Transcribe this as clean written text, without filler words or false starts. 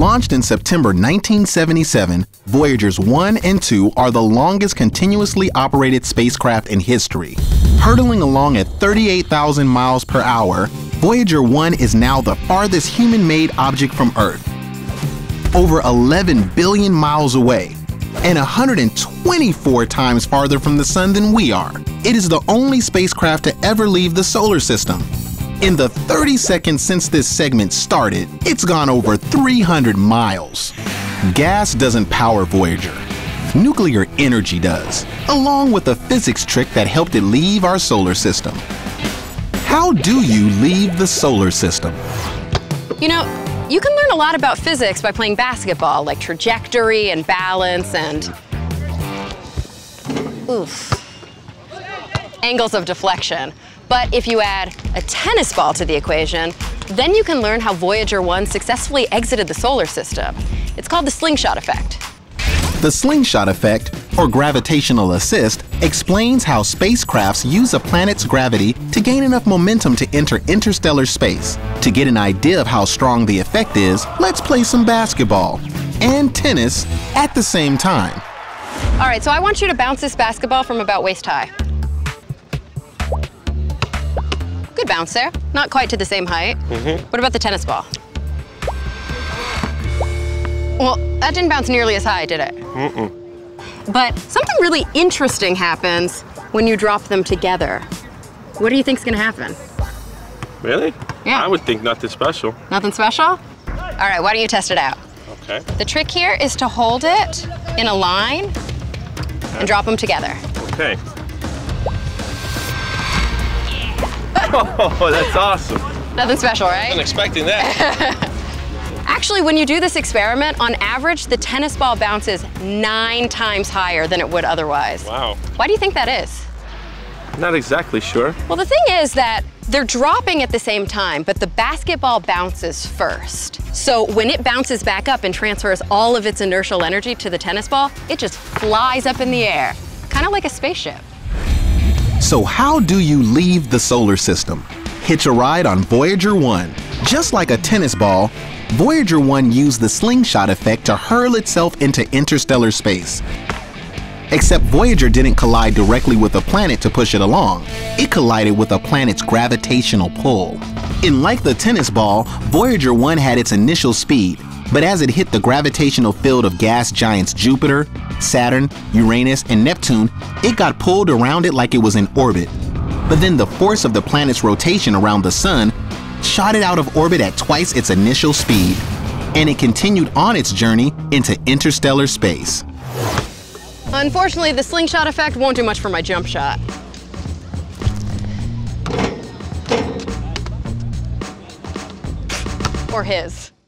Launched in September 1977, Voyagers 1 and 2 are the longest continuously operated spacecraft in history. Hurtling along at 38,000 miles per hour, Voyager 1 is now the farthest human-made object from Earth. Over 11 billion miles away, and 124 times farther from the Sun than we are. It is the only spacecraft to ever leave the solar system. In the 30 seconds since this segment started, it's gone over 300 miles. Gas doesn't power Voyager. Nuclear energy does, along with a physics trick that helped it leave our solar system. How do you leave the solar system? You know, you can learn a lot about physics by playing basketball, like trajectory and balance and angles of deflection. But if you add a tennis ball to the equation, then you can learn how Voyager 1 successfully exited the solar system. It's called the slingshot effect. The slingshot effect, or gravitational assist, explains how spacecrafts use a planet's gravity to gain enough momentum to enter interstellar space. To get an idea of how strong the effect is, let's play some basketball and tennis at the same time. All right, so I want you to bounce this basketball from about waist high. Good bounce there. Not quite to the same height. What about the tennis ball? Well, that didn't bounce nearly as high, did it? But something really interesting happens when you drop them together. What do you think's gonna happen? Really? Yeah. I would think nothing special. Nothing special? All right, why don't you test it out? Okay. The trick here is to hold it in a line and drop them together. Okay. Oh, that's awesome. Nothing special, I right? wasn't expecting that. Actually, when you do this experiment, on average, the tennis ball bounces 9 times higher than it would otherwise. Wow. Why do you think that is? Not exactly sure. Well, the thing is that they're dropping at the same time, but the basketball bounces first. So when it bounces back up and transfers all of its inertial energy to the tennis ball, it just flies up in the air, kind of like a spaceship. So how do you leave the solar system? Hitch a ride on Voyager 1. Just like a tennis ball, Voyager 1 used the slingshot effect to hurl itself into interstellar space. Except Voyager didn't collide directly with a planet to push it along. It collided with a planet's gravitational pull. And like the tennis ball, Voyager 1 had its initial speed, but as it hit the gravitational field of gas giants Jupiter, Saturn, Uranus, and Neptune, it got pulled around it like it was in orbit. But then the force of the planet's rotation around the Sun shot it out of orbit at twice its initial speed, and it continued on its journey into interstellar space. Unfortunately, the slingshot effect won't do much for my jump shot. Or his.